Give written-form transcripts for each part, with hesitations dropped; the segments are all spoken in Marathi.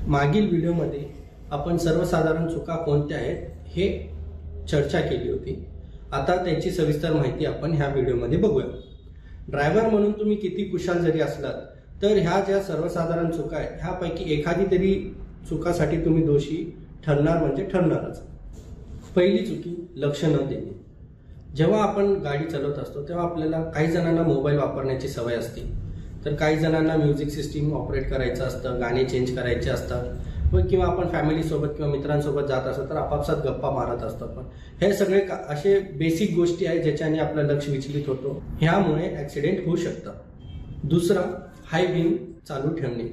मागील व्हिडिओमध्ये आपण सर्वसाधारण चुका कोणत्या आहेत हे चर्चा केली होती। आता त्याची सविस्तर माहिती आपण ह्या व्हिडिओमध्ये बघूया। ड्रायव्हर म्हणून तुम्ही किती कुशल जरी असलात तर ह्या ज्या सर्वसाधारण चुका आहेत ह्यापैकी एखादी तरी चुकासाठी तुम्ही दोषी ठरणार म्हणजे ठरणारच। पहिली चुकी लक्ष न देणे। जेव्हा आपण गाडी चालवत असतो तेव्हा आपल्याला काही जणांना मोबाईल वापरण्याची सवय असते, तर काही जणांना म्युझिक सिस्टीम ऑपरेट करायचं असतं, गाणे चेंज करायचे असतात व किंवा आपण फॅमिली सोबत किंवा मित्रांसोबत जात असतो तर आपापसात गप्पा मारत असतो। पण हे सगळे असे बेसिक गोष्टी आहेत ज्याच्याने आपलं लक्ष विचलित होतो, ह्यामुळे ऍक्सिडेंट होऊ शकतात। दुसरा, हाय बीम चालू ठेवणे।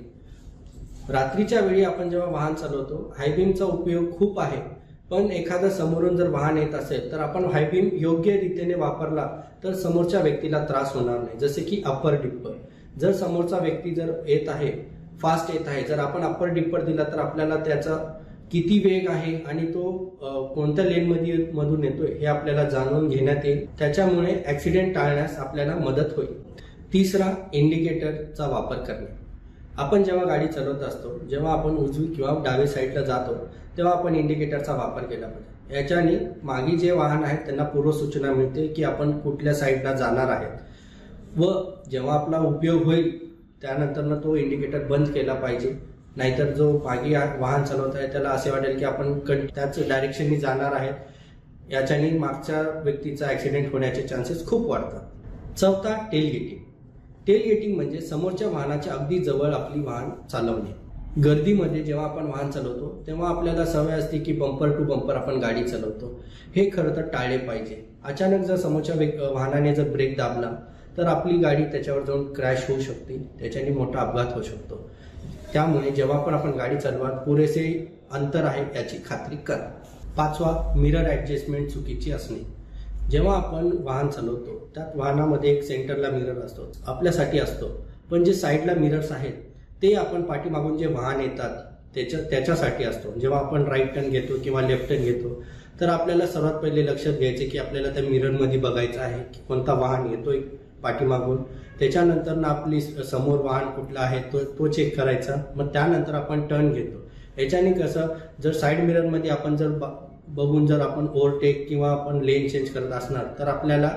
रात्रीच्या वेळी आपण जेव्हा वाहन चालवतो हाय बीमचा उपयोग खूप आहे, पण एखादा समोरून जर वाहन येत असेल तर आपण हाय बीम योग्य रीतीने वापरला तर समोरच्या व्यक्तीला त्रास होणार नाही। जसे की अप्पर डिप्पर, जर समोरचा व्यक्ती जर येत आहे, फास्ट येत आहे, जर आपण अप्पर डिप्पर दिला तर आपल्याला त्याचा किती वेग आहे आणि तो कोणत्या लेन मधून येतोय हे आपल्याला जाणून घेण्यात येईल, त्याच्यामुळे ऍक्सिडेंट टाळण्यास आपल्याला मदत होईल। तिसरा, इंडिकेटरचा वापर करणे। आपण जेव्हा गाडी चालवत असतो, जेव्हा आपण उजवी किंवा डावी साईडला जातो तेव्हा आपण इंडिकेटरचा वापर केला पाहिजे। याच्याने मागे जे वाहन आहेत त्यांना पूर्व सूचना मिळते की आपण कुठल्या साईडला जाणार आहेत व जेव्हा आपला उपयोग होईल त्यानंतर तो इंडिकेटर बंद केला पाहिजे, नाहीतर जो मागे वाहन चालवत आहे त्याला असे वाटेल की आपण त्याच डायरेक्शननी जाणार आहेत। याच्याने मागच्या व्यक्तीचा ऍक्सिडेंट होण्याचे चान्सेस खूप वाढतात। चौथा, टेल गेटिंग। टेल गेटिंग म्हणजे समोरच्या वाहनाच्या अगदी जवळ आपली वाहन चालवणे। गर्दीमध्ये जेव्हा आपण वाहन चालवतो तेव्हा आपल्याला सवय असते की बंपर टू बंपर आपण गाडी चालवतो, हे खरं तर टाळले पाहिजे। अचानक जर समोरच्या वाहनाने जर ब्रेक दाबला तर आपली गाडी त्याच्यावर जाऊन क्रॅश होऊ शकते, त्याच्याने मोठा अपघात होऊ शकतो। त्यामुळे जेव्हा पण आपण गाडी चालवा पुरेसे अंतर आहे याची खात्री करा। पाचवा, मिरर ऍडजस्टमेंट चुकीची असणे। जेव्हा आपण वाहन चालवतो त्यात वाहनामध्ये एक सेंटरला मिरर असतो, आपल्यासाठी असतो, पण जे साईडला मिरर्स आहेत ते आपण पाठीमागून जे वाहन येतात त्याच्यासाठी असतो। जेव्हा आपण राईट टर्न घेतो किंवा लेफ्ट टर्न घेतो तर आपल्याला सर्वात पहिले लक्षात घ्यायचे की आपल्याला त्या मिररमध्ये बघायचं आहे की कोणता वाहन येतोय पाठीमागून, त्याच्यानंतर आपली समोर वाहन कुठला आहे तो चेक करायचा, मग त्यानंतर आपण टर्न घेतो। याच्याने कसं, जर साईड मिररमध्ये आपण जर बघून जर आपण ओव्हरटेक किंवा आपण लेन चेंज करत असणार तर आपल्याला,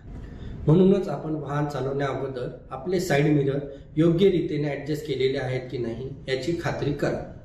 म्हणूनच आपण वाहन चालवण्या अगोदर आपले साईड मिरर योग्य रीतीने ऍडजस्ट केलेले आहेत की नाही याची खात्री करा।